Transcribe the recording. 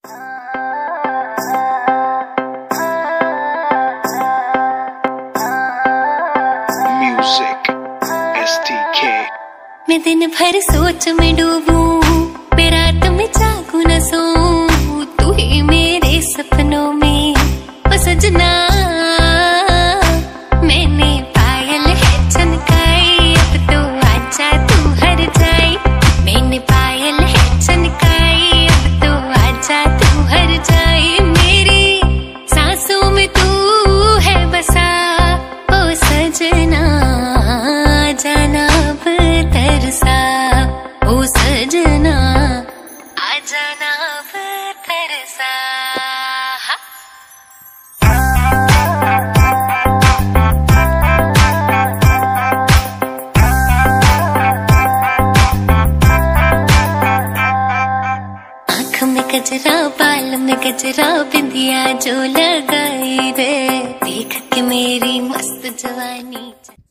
Music STK। मैं दिन भर सोच में डूबूं, मैं रात में जागूं न सोऊं, तू ही मेरे सपनों में ओ सजना। मैंने पायल है छनकाई, अब तो आजा तू हर जाई। मैंने पायल है छनकाई, अब तो आजा तू हर जाई। मेरी सांसों में तू है बसा ओ सजना, जाना अब तरसा ओ सजना, आ जाना अब तरसा। आँख में गजरा, बाल में गजरा, बिंदिया जो लगाई रे, देख के मेरी मस्त जवानी।